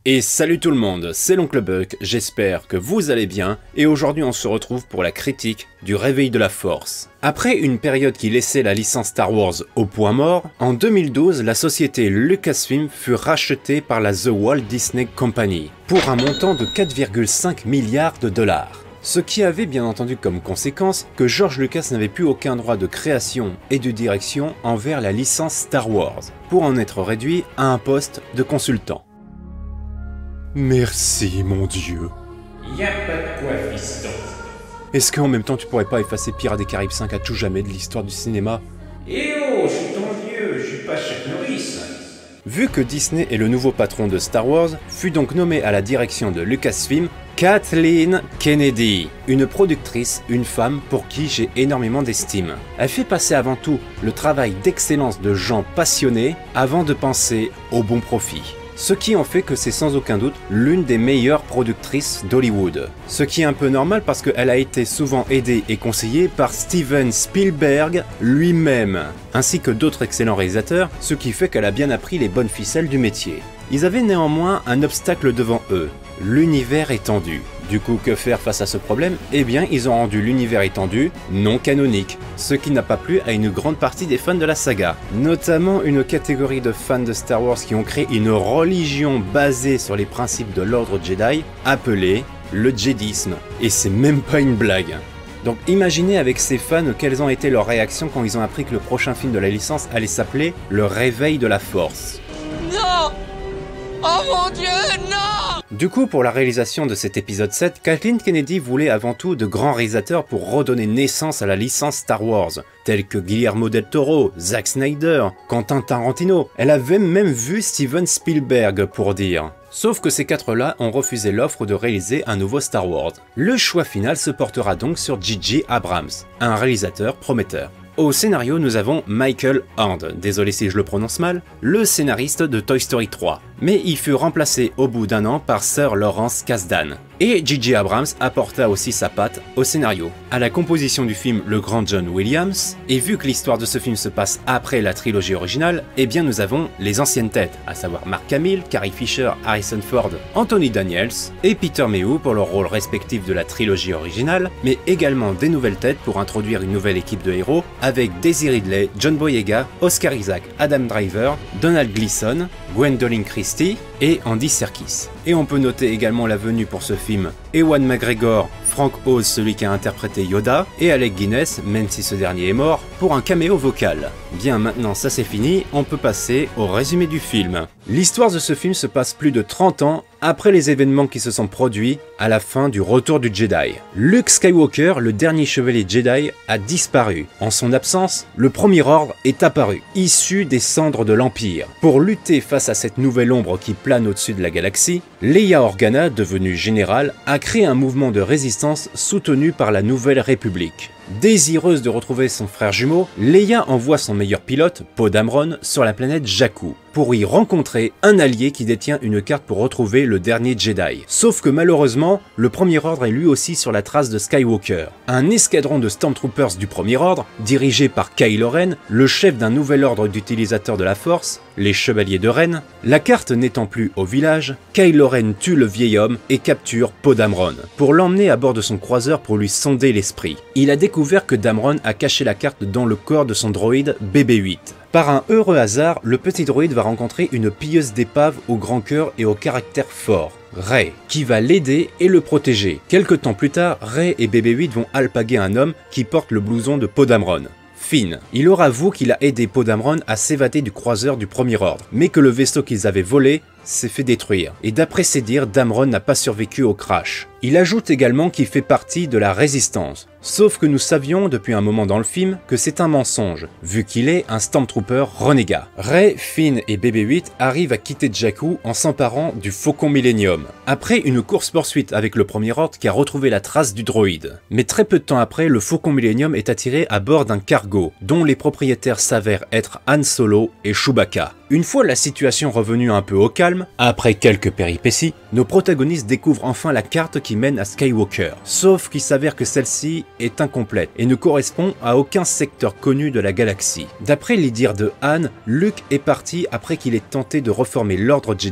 Et salut tout le monde, c'est l'Oncle Buck, j'espère que vous allez bien, et aujourd'hui on se retrouve pour la critique du Réveil de la Force. Après une période qui laissait la licence Star Wars au point mort, en 2012 la société Lucasfilm fut rachetée par la The Walt Disney Company, pour un montant de 4,5 milliards de dollars. Ce qui avait bien entendu comme conséquence que George Lucas n'avait plus aucun droit de création et de direction envers la licence Star Wars, pour en être réduit à un poste de consultant. Merci, mon Dieu. Y'a pas de quoi, fiston. Est-ce qu'en même temps tu pourrais pas effacer Pirates des Caraïbes 5 à tout jamais de l'histoire du cinéma? Eh oh, je suis ton vieux, je suis pas Chuck Norris. Vu que Disney est le nouveau patron de Star Wars, fut donc nommée à la direction de Lucasfilm Kathleen Kennedy, une productrice, une femme pour qui j'ai énormément d'estime. Elle fait passer avant tout le travail d'excellence de gens passionnés avant de penser au bon profit. Ce qui en fait que c'est sans aucun doute l'une des meilleures productrices d'Hollywood. Ce qui est un peu normal parce qu'elle a été souvent aidée et conseillée par Steven Spielberg lui-même, ainsi que d'autres excellents réalisateurs, ce qui fait qu'elle a bien appris les bonnes ficelles du métier. Ils avaient néanmoins un obstacle devant eux, l'univers étendu. Du coup, que faire face à ce problème? Eh bien, ils ont rendu l'univers étendu non canonique, ce qui n'a pas plu à une grande partie des fans de la saga. Notamment une catégorie de fans de Star Wars qui ont créé une religion basée sur les principes de l'ordre Jedi, appelée le Jedisme. Et c'est même pas une blague. Donc imaginez avec ces fans quelles ont été leurs réactions quand ils ont appris que le prochain film de la licence allait s'appeler Le Réveil de la Force. Non! Oh mon Dieu, non! Du coup, pour la réalisation de cet épisode 7, Kathleen Kennedy voulait avant tout de grands réalisateurs pour redonner naissance à la licence Star Wars, tels que Guillermo del Toro, Zack Snyder, Quentin Tarantino. Elle avait même vu Steven Spielberg pour dire. Sauf que ces quatre-là ont refusé l'offre de réaliser un nouveau Star Wars. Le choix final se portera donc sur J.J. Abrams, un réalisateur prometteur. Au scénario, nous avons Michael Hand, désolé si je le prononce mal, le scénariste de Toy Story 3. Mais il fut remplacé au bout d'un an par Sir Lawrence Kasdan. Et J.J. Abrams apporta aussi sa patte au scénario. À la composition du film, le grand John Williams, et vu que l'histoire de ce film se passe après la trilogie originale, eh bien nous avons les anciennes têtes, à savoir Mark Hamill, Carrie Fisher, Harrison Ford, Anthony Daniels et Peter Mayhew pour leurs rôles respectifs de la trilogie originale, mais également des nouvelles têtes pour introduire une nouvelle équipe de héros, avec Daisy Ridley, John Boyega, Oscar Isaac, Adam Driver, Donald Gleeson, Gwendolyn Christie et Andy Serkis. Et on peut noter également la venue pour ce film Ewan McGregor, Frank Oz, celui qui a interprété Yoda, et Alec Guinness, même si ce dernier est mort, pour un caméo vocal. Bien, maintenant ça c'est fini, on peut passer au résumé du film. L'histoire de ce film se passe plus de 30 ans après les événements qui se sont produits à la fin du Retour du Jedi. Luke Skywalker, le dernier chevalier Jedi, a disparu. En son absence, le Premier Ordre est apparu, issu des cendres de l'Empire. Pour lutter face à cette nouvelle ombre qui plane au-dessus de la galaxie, Leia Organa, devenue générale, a créé un mouvement de résistance soutenu par la Nouvelle République. Désireuse de retrouver son frère jumeau, Leia envoie son meilleur pilote, Poe Dameron, sur la planète Jakku, pour y rencontrer un allié qui détient une carte pour retrouver le dernier Jedi. Sauf que malheureusement, le Premier Ordre est lui aussi sur la trace de Skywalker. Un escadron de Stormtroopers du Premier Ordre, dirigé par Kylo Ren, le chef d'un nouvel ordre d'utilisateurs de la Force, les Chevaliers de Ren. La carte n'étant plus au village, Kylo Ren tue le vieil homme et capture Poe Dameron, pour l'emmener à bord de son croiseur pour lui sonder l'esprit. Il a découvert que Dameron a caché la carte dans le corps de son droïde BB-8. Par un heureux hasard, le petit droïde va rencontrer une pilleuse d'épave au grand cœur et au caractère fort, Rey, qui va l'aider et le protéger. Quelque temps plus tard, Rey et BB-8 vont alpaguer un homme qui porte le blouson de Poe Dameron. Finn. Il leur avoue qu'il a aidé Poe Dameron à s'évader du croiseur du Premier Ordre, mais que le vaisseau qu'ils avaient volé s'est fait détruire. Et d'après ses dires, Dameron n'a pas survécu au crash. Il ajoute également qu'il fait partie de la Résistance. Sauf que nous savions depuis un moment dans le film que c'est un mensonge, vu qu'il est un Stormtrooper renégat. Rey, Finn et BB-8 arrivent à quitter Jakku en s'emparant du Faucon Millenium, après une course-poursuite avec le Premier Ordre qui a retrouvé la trace du droïde. Mais très peu de temps après, le Faucon Millenium est attiré à bord d'un cargo, dont les propriétaires s'avèrent être Han Solo et Chewbacca. Une fois la situation revenue un peu au calme, après quelques péripéties, nos protagonistes découvrent enfin la carte qui mène à Skywalker. Sauf qu'il s'avère que celle-ci est incomplète et ne correspond à aucun secteur connu de la galaxie. D'après les dires de Han, Luke est parti après qu'il ait tenté de reformer l'ordre Jedi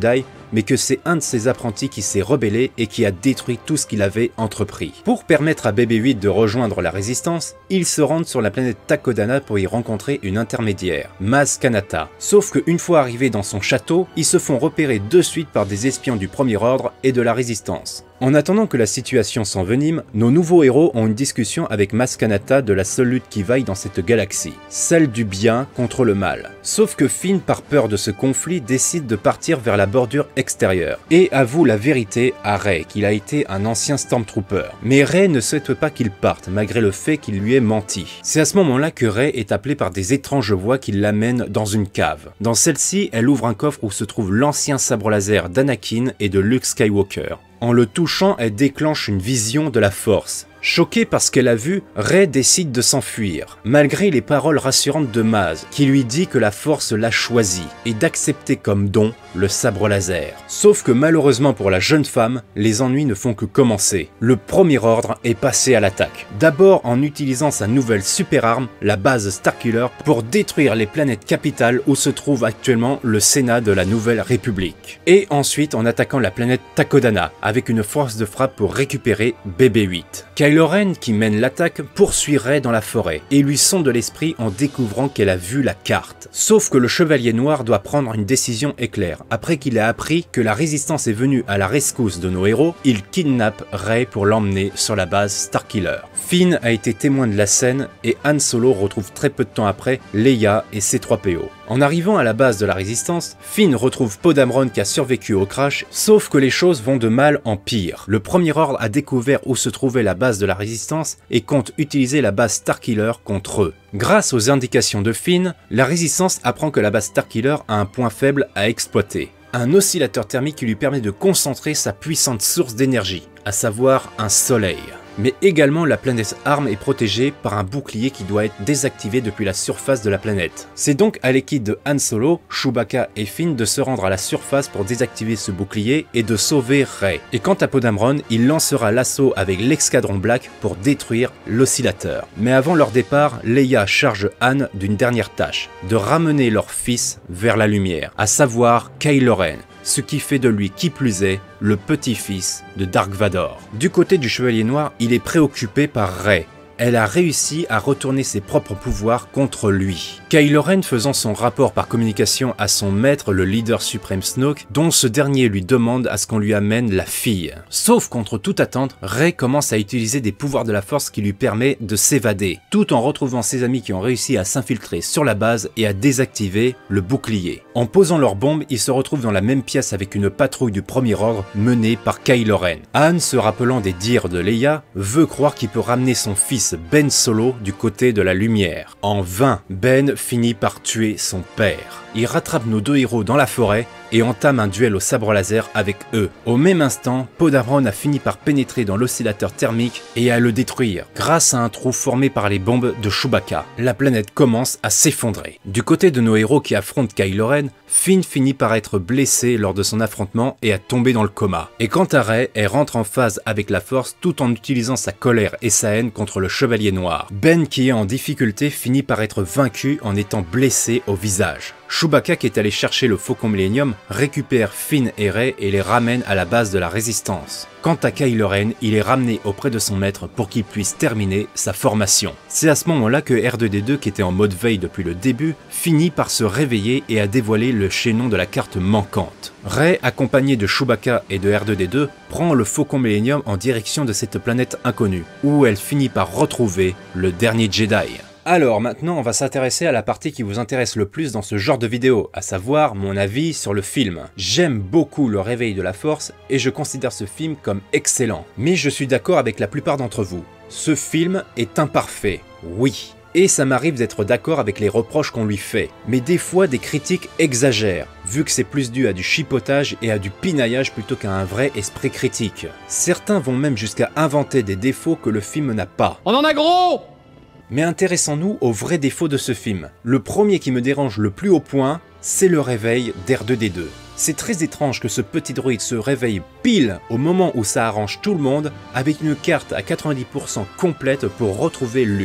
mais que c'est un de ses apprentis qui s'est rebellé et qui a détruit tout ce qu'il avait entrepris. Pour permettre à BB-8 de rejoindre la résistance, ils se rendent sur la planète Takodana pour y rencontrer une intermédiaire, Maz Kanata. Sauf qu'une fois arrivés dans son château, ils se font repérer de suite par des espions du Premier Ordre et de la Résistance. En attendant que la situation s'envenime, nos nouveaux héros ont une discussion avec Maz Kanata de la seule lutte qui vaille dans cette galaxie, celle du bien contre le mal. Sauf que Finn, par peur de ce conflit, décide de partir vers la bordure extérieure et avoue la vérité à Rey, qu'il a été un ancien Stormtrooper. Mais Rey ne souhaite pas qu'il parte, malgré le fait qu'il lui ait menti. C'est à ce moment-là que Rey est appelée par des étranges voix qui l'amènent dans une cave. Dans celle-ci, elle ouvre un coffre où se trouve l'ancien sabre laser d'Anakin et de Luke Skywalker. En le touchant, elle déclenche une vision de la Force. Choquée par ce qu'elle a vu, Rey décide de s'enfuir, malgré les paroles rassurantes de Maz, qui lui dit que la Force l'a choisi, et d'accepter comme don le sabre laser. Sauf que malheureusement pour la jeune femme, les ennuis ne font que commencer. Le Premier Ordre est passé à l'attaque. D'abord en utilisant sa nouvelle super arme, la base Starkiller, pour détruire les planètes capitales où se trouve actuellement le Sénat de la Nouvelle République. Et ensuite en attaquant la planète Takodana, avec une force de frappe pour récupérer BB-8. Kylo Ren, qui mène l'attaque, poursuit Rey dans la forêt et lui sonde l'esprit en découvrant qu'elle a vu la carte. Sauf que le Chevalier Noir doit prendre une décision éclair. Après qu'il ait appris que la Résistance est venue à la rescousse de nos héros, il kidnappe Rey pour l'emmener sur la base Starkiller. Finn a été témoin de la scène et Han Solo retrouve très peu de temps après Leia et C-3PO. En arrivant à la base de la Résistance, Finn retrouve Poe Dameron qui a survécu au crash, sauf que les choses vont de mal en pire. Le Premier Ordre a découvert où se trouvait la base de la Résistance et compte utiliser la base Starkiller contre eux. Grâce aux indications de Finn, la Résistance apprend que la base Starkiller a un point faible à exploiter. Un oscillateur thermique qui lui permet de concentrer sa puissante source d'énergie, à savoir un soleil. Mais également la planète Arm est protégée par un bouclier qui doit être désactivé depuis la surface de la planète. C'est donc à l'équipe de Han Solo, Chewbacca et Finn de se rendre à la surface pour désactiver ce bouclier et de sauver Rey. Et quant à Poe Dameron, il lancera l'assaut avec l'Escadron Black pour détruire l'oscillateur. Mais avant leur départ, Leia charge Han d'une dernière tâche, de ramener leur fils vers la lumière, à savoir Kylo Ren. Ce qui fait de lui, qui plus est, le petit-fils de Dark Vador. Du côté du Chevalier Noir, il est préoccupé par Rey. Elle a réussi à retourner ses propres pouvoirs contre lui. Kylo Ren faisant son rapport par communication à son maître, le leader suprême Snoke, dont ce dernier lui demande à ce qu'on lui amène la fille. Sauf contre toute attente, Rey commence à utiliser des pouvoirs de la Force qui lui permet de s'évader, tout en retrouvant ses amis qui ont réussi à s'infiltrer sur la base et à désactiver le bouclier. En posant leurs bombes, ils se retrouvent dans la même pièce avec une patrouille du Premier Ordre menée par Kylo Ren. Han, se rappelant des dires de Leia, veut croire qu'il peut ramener son fils Ben Solo du côté de la lumière. En vain, Ben finit par tuer son père. Il rattrape nos deux héros dans la forêt et entame un duel au sabre laser avec eux. Au même instant, Poe Dameron a fini par pénétrer dans l'oscillateur thermique et à le détruire grâce à un trou formé par les bombes de Chewbacca. La planète commence à s'effondrer. Du côté de nos héros qui affrontent Kylo Ren, Finn finit par être blessé lors de son affrontement et à tomber dans le coma. Et quant à Rey, elle rentre en phase avec la Force tout en utilisant sa colère et sa haine contre le Chevalier Noir. Ben, qui est en difficulté, finit par être vaincu en étant blessé au visage. Chewbacca, qui est allé chercher le Faucon Millennium, récupère Finn et Rey et les ramène à la base de la Résistance. Quant à Kylo Ren, il est ramené auprès de son maître pour qu'il puisse terminer sa formation. C'est à ce moment-là que R2-D2, qui était en mode veille depuis le début, finit par se réveiller et à dévoiler le chaînon de la carte manquante. Rey, accompagné de Chewbacca et de R2-D2, prend le Faucon Millennium en direction de cette planète inconnue, où elle finit par retrouver le dernier Jedi. Alors maintenant on va s'intéresser à la partie qui vous intéresse le plus dans ce genre de vidéo, à savoir mon avis sur le film. J'aime beaucoup le réveil de la Force et je considère ce film comme excellent. Mais je suis d'accord avec la plupart d'entre vous. Ce film est imparfait, oui. Et ça m'arrive d'être d'accord avec les reproches qu'on lui fait. Mais des fois des critiques exagèrent, vu que c'est plus dû à du chipotage et à du pinaillage plutôt qu'à un vrai esprit critique. Certains vont même jusqu'à inventer des défauts que le film n'a pas. On en a gros! Mais intéressons-nous aux vrais défauts de ce film. Le premier qui me dérange le plus au point, c'est le réveil d'R2-D2. C'est très étrange que ce petit droïde se réveille pile au moment où ça arrange tout le monde, avec une carte à 90% complète pour retrouver Luke.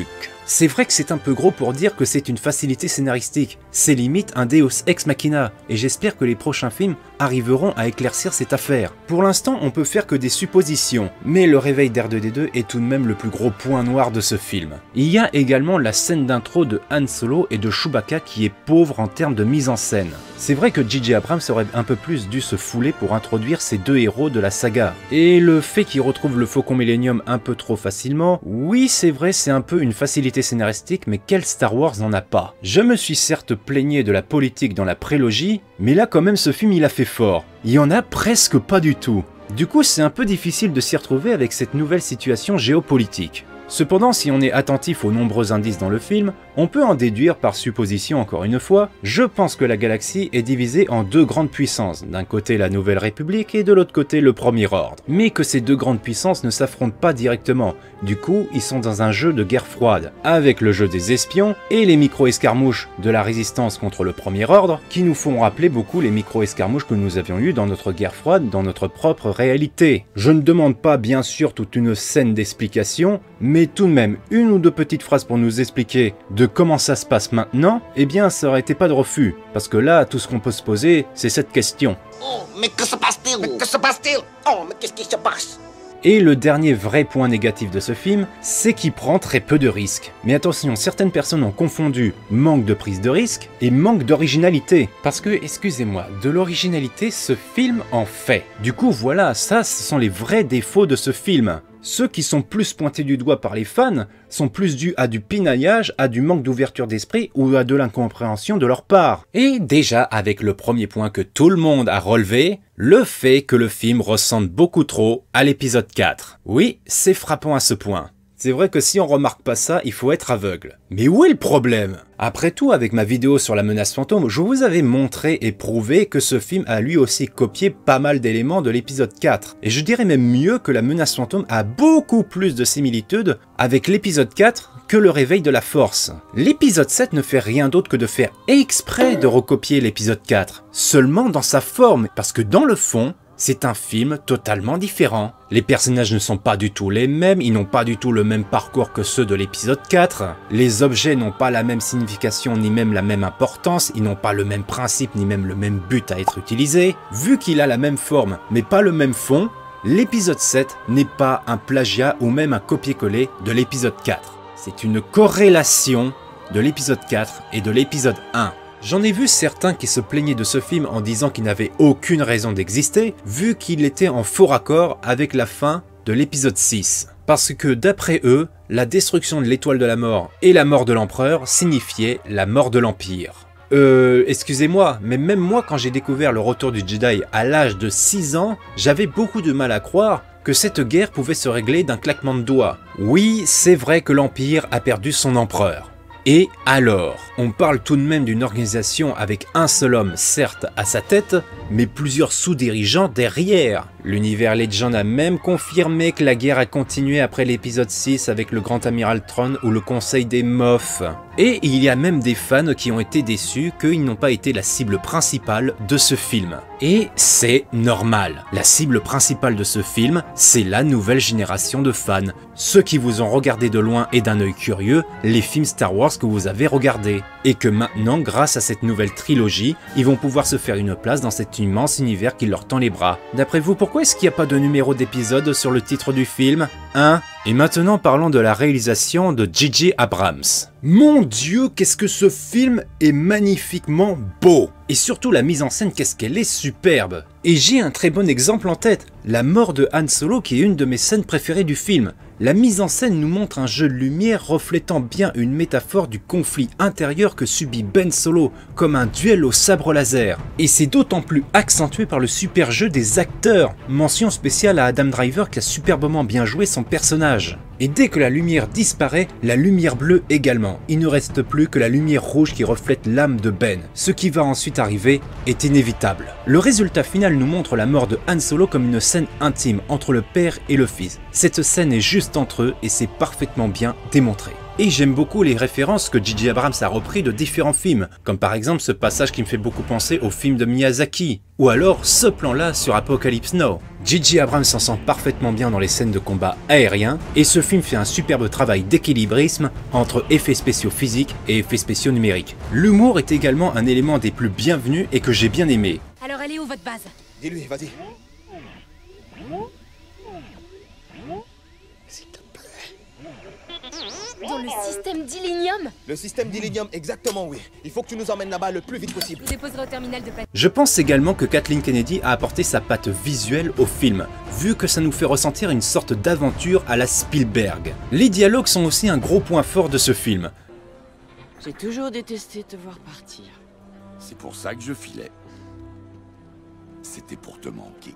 c'est vrai que c'est un peu gros pour dire que c'est une facilité scénaristique, c'est limite un Deus Ex Machina, et j'espère que les prochains films arriveront à éclaircir cette affaire. Pour l'instant, on peut faire que des suppositions, mais le réveil d'R2-D2 est tout de même le plus gros point noir de ce film. Il y a également la scène d'intro de Han Solo et de Chewbacca qui est pauvre en termes de mise en scène. C'est vrai que J.J. Abrams aurait un peu plus dû se fouler pour introduire ces deux héros de la saga. Et le fait qu'ils retrouvent le Faucon Millennium un peu trop facilement, oui c'est vrai c'est un peu une facilité scénaristique, mais quel Star Wars n'en a pas? Je me suis certes plaigné de la politique dans la prélogie, mais là quand même ce film il a fait fort. Il y en a presque pas du tout. Du coup c'est un peu difficile de s'y retrouver avec cette nouvelle situation géopolitique. Cependant, si on est attentif aux nombreux indices dans le film, on peut en déduire par supposition encore une fois, je pense que la galaxie est divisée en deux grandes puissances, d'un côté la Nouvelle République et de l'autre côté le Premier Ordre. Mais que ces deux grandes puissances ne s'affrontent pas directement, du coup ils sont dans un jeu de guerre froide, avec le jeu des espions et les micro-escarmouches de la résistance contre le Premier Ordre, qui nous font rappeler beaucoup les micro-escarmouches que nous avions eues dans notre guerre froide, dans notre propre réalité. Je ne demande pas bien sûr toute une scène d'explication, mais tout de même une ou deux petites phrases pour nous expliquer de comment ça se passe maintenant, eh bien ça aurait été pas de refus, parce que là tout ce qu'on peut se poser c'est cette question. Oh, mais que se passe-t-il? Mais que se passe-t-il? Oh, mais qu'est-ce qui se passe? Et le dernier vrai point négatif de ce film, c'est qu'il prend très peu de risques. Mais attention, certaines personnes ont confondu manque de prise de risque et manque d'originalité. Parce que, excusez-moi, de l'originalité, ce film en fait. Du coup, voilà, ça, ce sont les vrais défauts de ce film. Ceux qui sont plus pointés du doigt par les fans sont plus dus à du pinaillage, à du manque d'ouverture d'esprit ou à de l'incompréhension de leur part. Et déjà avec le premier point que tout le monde a relevé, le fait que le film ressemble beaucoup trop à l'épisode 4. Oui, c'est frappant à ce point. C'est vrai que si on remarque pas ça, il faut être aveugle. Mais où est le problème? Après tout, avec ma vidéo sur la menace fantôme, je vous avais montré et prouvé que ce film a lui aussi copié pas mal d'éléments de l'épisode 4. Et je dirais même mieux que la menace fantôme a beaucoup plus de similitudes avec l'épisode 4 que le réveil de la force. L'épisode 7 ne fait rien d'autre que de faire exprès de recopier l'épisode 4, seulement dans sa forme, parce que dans le fond, c'est un film totalement différent. Les personnages ne sont pas du tout les mêmes, ils n'ont pas du tout le même parcours que ceux de l'épisode 4. Les objets n'ont pas la même signification ni même la même importance, ils n'ont pas le même principe ni même le même but à être utilisé. Vu qu'il a la même forme mais pas le même fond, l'épisode 7 n'est pas un plagiat ou même un copier-coller de l'épisode 4. C'est une corrélation de l'épisode 4 et de l'épisode 1. J'en ai vu certains qui se plaignaient de ce film en disant qu'il n'avait aucune raison d'exister, vu qu'il était en faux raccord avec la fin de l'épisode 6. Parce que d'après eux, la destruction de l'étoile de la mort et la mort de l'empereur signifiaient la mort de l'Empire. Excusez-moi, mais même moi quand j'ai découvert le retour du Jedi à l'âge de 6 ans, j'avais beaucoup de mal à croire que cette guerre pouvait se régler d'un claquement de doigts. Oui, c'est vrai que l'Empire a perdu son empereur. Et alors, on parle tout de même d'une organisation avec un seul homme, certes, à sa tête, mais plusieurs sous-dirigeants derrière. L'univers Legend a même confirmé que la guerre a continué après l'épisode 6 avec le Grand Amiral Thrawn ou le Conseil des Moffs. Et il y a même des fans qui ont été déçus qu'ils n'ont pas été la cible principale de ce film. Et c'est normal. La cible principale de ce film, c'est la nouvelle génération de fans. Ceux qui vous ont regardé de loin et d'un œil curieux, les films Star Wars que vous avez regardés. Et que maintenant, grâce à cette nouvelle trilogie, ils vont pouvoir se faire une place dans cet immense univers qui leur tend les bras. D'après vous, pourquoi est-ce qu'il n'y a pas de numéro d'épisode sur le titre du film, hein? Et maintenant parlons de la réalisation de J.J. Abrams. Mon Dieu, qu'est-ce que ce film est magnifiquement beau! Et surtout la mise en scène, qu'est-ce qu'elle est superbe! Et j'ai un très bon exemple en tête, la mort de Han Solo qui est une de mes scènes préférées du film. La mise en scène nous montre un jeu de lumière reflétant bien une métaphore du conflit intérieur que subit Ben Solo, comme un duel au sabre laser. Et c'est d'autant plus accentué par le super jeu des acteurs. Mention spéciale à Adam Driver qui a superbement bien joué son personnage. Et dès que la lumière disparaît, la lumière bleue également. Il ne reste plus que la lumière rouge qui reflète l'âme de Ben. Ce qui va ensuite arriver est inévitable. Le résultat final nous montre la mort de Han Solo comme une scène intime entre le père et le fils. Cette scène est juste entre eux et c'est parfaitement bien démontré. Et j'aime beaucoup les références que J.J. Abrams a repris de différents films, comme par exemple ce passage qui me fait beaucoup penser au film de Miyazaki, ou alors ce plan-là sur Apocalypse Now. J.J. Abrams s'en sent parfaitement bien dans les scènes de combat aériens, et ce film fait un superbe travail d'équilibrisme entre effets spéciaux physiques et effets spéciaux numériques. L'humour est également un élément des plus bienvenus et que j'ai bien aimé. Alors elle est où votre base? Dis-lui, vas-y. S'il te plaît. Dans le système d'Illinium? Le système d'Illinium, exactement oui. Il faut que tu nous emmènes là-bas le plus vite possible. Je vous déposerai au terminal de Je pense également que Kathleen Kennedy a apporté sa patte visuelle au film, vu que ça nous fait ressentir une sorte d'aventure à la Spielberg. Les dialogues sont aussi un gros point fort de ce film. J'ai toujours détesté te voir partir. C'est pour ça que je filais. C'était pour te manquer.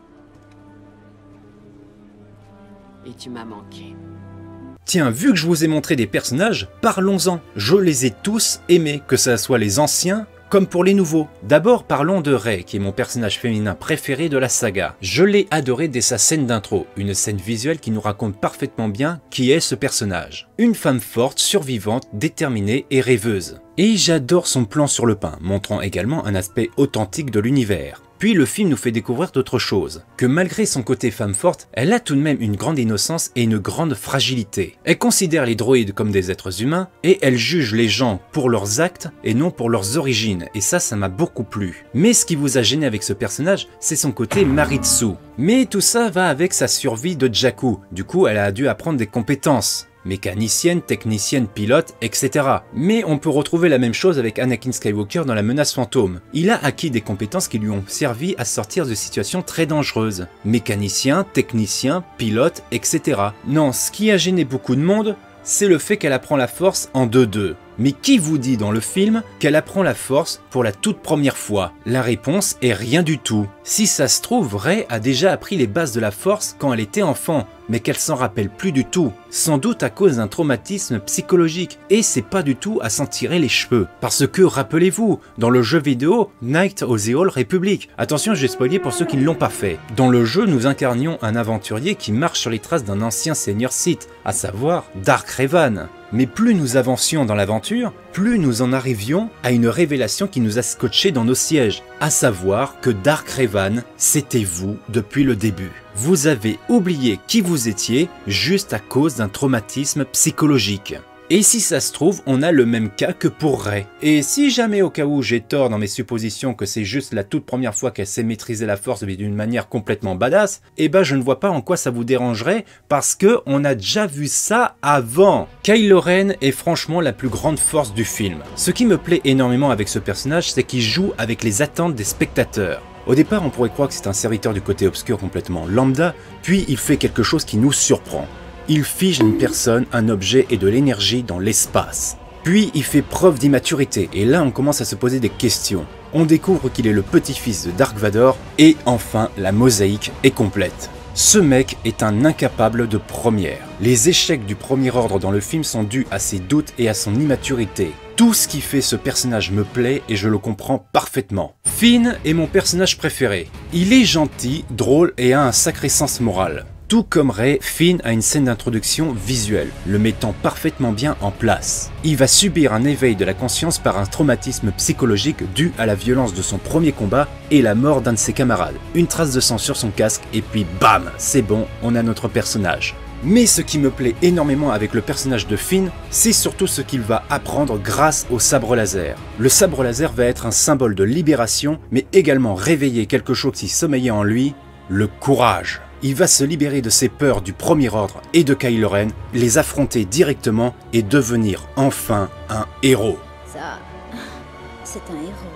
Et tu m'as manqué. Tiens, vu que je vous ai montré des personnages, parlons-en. Je les ai tous aimés, que ce soit les anciens comme pour les nouveaux. D'abord, parlons de Rey, qui est mon personnage féminin préféré de la saga. Je l'ai adoré dès sa scène d'intro, une scène visuelle qui nous raconte parfaitement bien qui est ce personnage. Une femme forte, survivante, déterminée et rêveuse. Et j'adore son plan sur le pain, montrant également un aspect authentique de l'univers. Puis le film nous fait découvrir d'autres choses, que malgré son côté femme forte, elle a tout de même une grande innocence et une grande fragilité. Elle considère les droïdes comme des êtres humains, et elle juge les gens pour leurs actes et non pour leurs origines, et ça m'a beaucoup plu. Mais ce qui vous a gêné avec ce personnage, c'est son côté Maritsu. Mais tout ça va avec sa survie de Jakku, du coup elle a dû apprendre des compétences. Mécanicienne, technicienne, pilote, etc. Mais on peut retrouver la même chose avec Anakin Skywalker dans La Menace Fantôme. Il a acquis des compétences qui lui ont servi à sortir de situations très dangereuses. Mécanicien, technicien, pilote, etc. Non, ce qui a gêné beaucoup de monde, c'est le fait qu'elle apprend la force en 2-2. Mais qui vous dit dans le film qu'elle apprend la force pour la toute première fois? La réponse est rien du tout. Si ça se trouve, Rey a déjà appris les bases de la force quand elle était enfant, mais qu'elle s'en rappelle plus du tout. Sans doute à cause d'un traumatisme psychologique, et c'est pas du tout à s'en tirer les cheveux. Parce que, rappelez-vous, dans le jeu vidéo Knights of the Old Republic, attention, j'ai spoilé pour ceux qui ne l'ont pas fait. Dans le jeu, nous incarnions un aventurier qui marche sur les traces d'un ancien seigneur Sith, à savoir Dark Revan. Mais plus nous avancions dans l'aventure, plus nous en arrivions à une révélation qui nous a scotché dans nos sièges, à savoir que Dark Revan, c'était vous depuis le début. Vous avez oublié qui vous étiez juste à cause d'un traumatisme psychologique. Et si ça se trouve, on a le même cas que pour Rey. Et si jamais au cas où j'ai tort dans mes suppositions que c'est juste la toute première fois qu'elle sait maîtriser la force d'une manière complètement badass, eh ben je ne vois pas en quoi ça vous dérangerait parce que on a déjà vu ça avant. Kylo Ren est franchement la plus grande force du film. Ce qui me plaît énormément avec ce personnage, c'est qu'il joue avec les attentes des spectateurs. Au départ, on pourrait croire que c'est un serviteur du côté obscur complètement lambda, puis il fait quelque chose qui nous surprend. Il fige une personne, un objet et de l'énergie dans l'espace. Puis il fait preuve d'immaturité, et là on commence à se poser des questions. On découvre qu'il est le petit-fils de Dark Vador, et enfin la mosaïque est complète. Ce mec est un incapable de première. Les échecs du Premier Ordre dans le film sont dus à ses doutes et à son immaturité. Tout ce qui fait ce personnage me plaît et je le comprends parfaitement. Finn est mon personnage préféré. Il est gentil, drôle et a un sacré sens moral. Tout comme Rey, Finn a une scène d'introduction visuelle, le mettant parfaitement bien en place. Il va subir un éveil de la conscience par un traumatisme psychologique dû à la violence de son premier combat et la mort d'un de ses camarades. Une trace de sang sur son casque et puis bam, c'est bon, on a notre personnage. Mais ce qui me plaît énormément avec le personnage de Finn, c'est surtout ce qu'il va apprendre grâce au sabre laser. Le sabre laser va être un symbole de libération, mais également réveiller quelque chose qui sommeillait en lui, le courage. Il va se libérer de ses peurs du Premier Ordre et de Kylo Ren, les affronter directement et devenir enfin un héros. Ça, c'est un héros.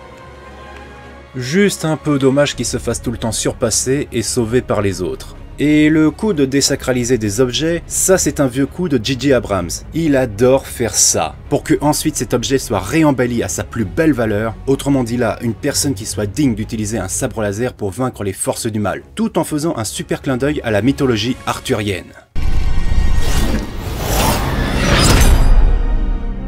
Juste un peu dommage qu'il se fasse tout le temps surpasser et sauver par les autres. Et le coup de désacraliser des objets, ça c'est un vieux coup de J.J. Abrams. Il adore faire ça, pour que ensuite cet objet soit réembelli à sa plus belle valeur, autrement dit là, une personne qui soit digne d'utiliser un sabre laser pour vaincre les forces du mal, tout en faisant un super clin d'œil à la mythologie arthurienne.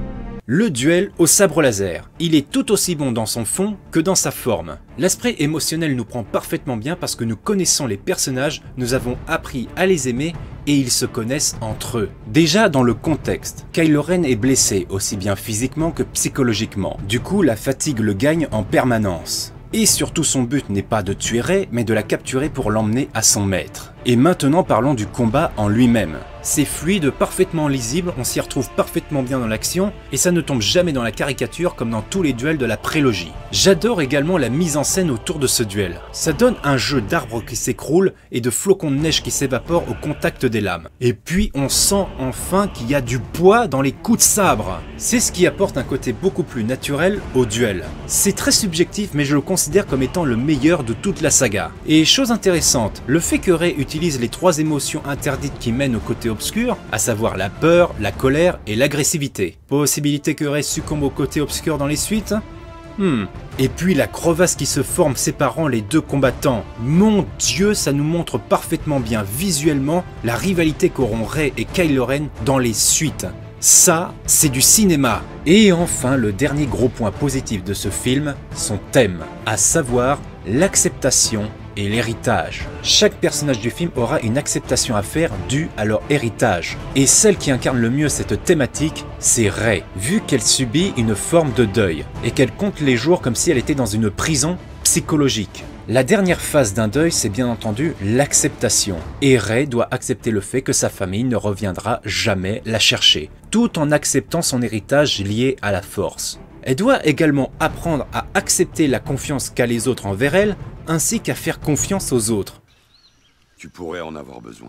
le duel au sabre laser. Il est tout aussi bon dans son fond que dans sa forme. L'aspect émotionnel nous prend parfaitement bien parce que nous connaissons les personnages, nous avons appris à les aimer et ils se connaissent entre eux. Déjà dans le contexte, Kylo Ren est blessé aussi bien physiquement que psychologiquement. Du coup, la fatigue le gagne en permanence. Et surtout son but n'est pas de tuer Rey, mais de la capturer pour l'emmener à son maître. Et maintenant parlons du combat en lui-même. C'est fluide, parfaitement lisible, on s'y retrouve parfaitement bien dans l'action, et ça ne tombe jamais dans la caricature comme dans tous les duels de la prélogie. J'adore également la mise en scène autour de ce duel. Ça donne un jeu d'arbres qui s'écroulent et de flocons de neige qui s'évaporent au contact des lames. Et puis on sent enfin qu'il y a du poids dans les coups de sabre. C'est ce qui apporte un côté beaucoup plus naturel au duel. C'est très subjectif, mais je le considère comme étant le meilleur de toute la saga. Et chose intéressante, le fait que Rey utilise les 3 émotions interdites qui mènent au côté obscur, à savoir la peur, la colère et l'agressivité. Possibilité que Rey succombe au côté obscur dans les suites? Et puis la crevasse qui se forme séparant les deux combattants. Mon Dieu, ça nous montre parfaitement bien visuellement la rivalité qu'auront Rey et Kylo Ren dans les suites. Ça, c'est du cinéma. Et enfin, le dernier gros point positif de ce film, son thème, à savoir l'acceptation et l'héritage. Chaque personnage du film aura une acceptation à faire due à leur héritage. Et celle qui incarne le mieux cette thématique, c'est Rey, vu qu'elle subit une forme de deuil, et qu'elle compte les jours comme si elle était dans une prison psychologique. La dernière phase d'un deuil, c'est bien entendu l'acceptation. Et Rey doit accepter le fait que sa famille ne reviendra jamais la chercher, tout en acceptant son héritage lié à la Force. Elle doit également apprendre à accepter la confiance qu'a les autres envers elle, ainsi qu'à faire confiance aux autres. Tu pourrais en avoir besoin.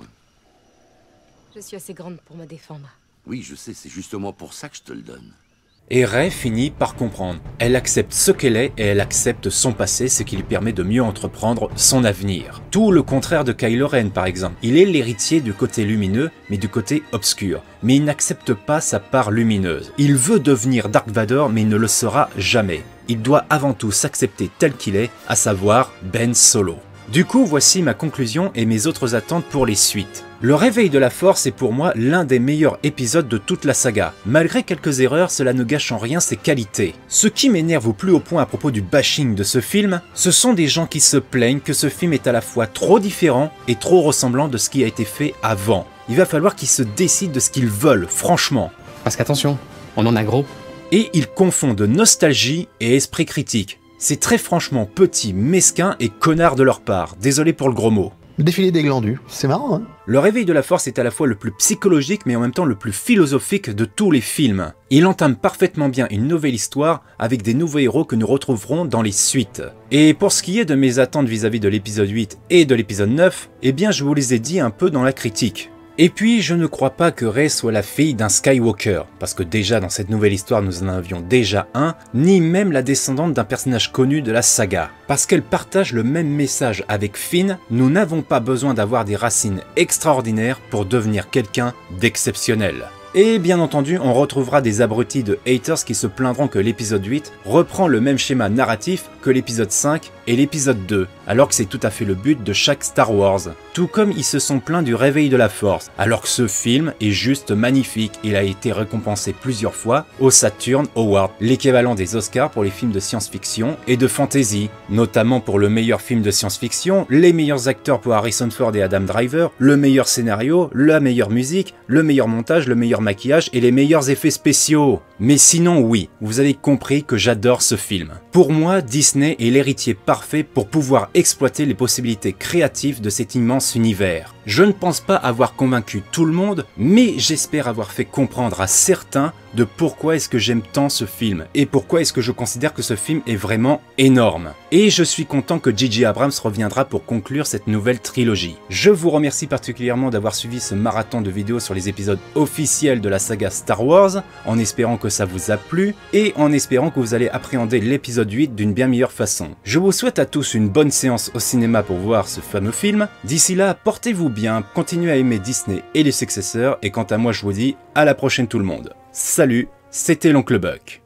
Je suis assez grande pour me défendre. Oui, je sais, c'est justement pour ça que je te le donne. Et Rey finit par comprendre. Elle accepte ce qu'elle est et elle accepte son passé, ce qui lui permet de mieux entreprendre son avenir. Tout le contraire de Kylo Ren par exemple. Il est l'héritier du côté lumineux, mais du côté obscur. Mais il n'accepte pas sa part lumineuse. Il veut devenir Dark Vador, mais il ne le sera jamais. Il doit avant tout s'accepter tel qu'il est, à savoir Ben Solo. Du coup, voici ma conclusion et mes autres attentes pour les suites. Le réveil de la Force est pour moi l'un des meilleurs épisodes de toute la saga. Malgré quelques erreurs, cela ne gâche en rien ses qualités. Ce qui m'énerve au plus haut point à propos du bashing de ce film, ce sont des gens qui se plaignent que ce film est à la fois trop différent et trop ressemblant de ce qui a été fait avant. Il va falloir qu'ils se décident de ce qu'ils veulent, franchement. Parce qu'attention, on en a gros. Et ils confondent nostalgie et esprit critique. C'est très franchement petit, mesquin et connard de leur part, désolé pour le gros mot. Le défilé des glandus, c'est marrant hein. Le réveil de la Force est à la fois le plus psychologique mais en même temps le plus philosophique de tous les films. Il entame parfaitement bien une nouvelle histoire avec des nouveaux héros que nous retrouverons dans les suites. Et pour ce qui est de mes attentes vis-à-vis de l'épisode 8 et de l'épisode 9, eh bien je vous les ai dit un peu dans la critique. Et puis, je ne crois pas que Rey soit la fille d'un Skywalker, parce que déjà dans cette nouvelle histoire nous en avions déjà un, ni même la descendante d'un personnage connu de la saga. Parce qu'elle partage le même message avec Finn, nous n'avons pas besoin d'avoir des racines extraordinaires pour devenir quelqu'un d'exceptionnel. Et bien entendu, on retrouvera des abrutis de haters qui se plaindront que l'épisode 8 reprend le même schéma narratif que l'épisode 5 et l'épisode 2, alors que c'est tout à fait le but de chaque Star Wars. Tout comme ils se sont plaints du réveil de la Force, alors que ce film est juste magnifique. Il a été récompensé plusieurs fois au Saturn Award, l'équivalent des Oscars pour les films de science-fiction et de fantasy, notamment pour le meilleur film de science-fiction, les meilleurs acteurs pour Harrison Ford et Adam Driver, le meilleur scénario, la meilleure musique, le meilleur montage, le meilleur maquillage et les meilleurs effets spéciaux. Mais sinon oui, vous avez compris que j'adore ce film. Pour moi, Disney est l'héritier parfait pour pouvoir exploiter les possibilités créatives de cet immense univers. Je ne pense pas avoir convaincu tout le monde, mais j'espère avoir fait comprendre à certains de pourquoi est-ce que j'aime tant ce film et pourquoi est-ce que je considère que ce film est vraiment énorme. Et je suis content que J.J. Abrams reviendra pour conclure cette nouvelle trilogie. Je vous remercie particulièrement d'avoir suivi ce marathon de vidéos sur les épisodes officiels de la saga Star Wars, en espérant que ça vous a plu et en espérant que vous allez appréhender l'épisode 8 d'une bien meilleure façon. Je vous souhaite à tous une bonne séance au cinéma pour voir ce fameux film. D'ici là, portez-vous bien, continuez à aimer Disney et les successeurs, et quant à moi je vous dis à la prochaine tout le monde. Salut, c'était l'Oncle Buck.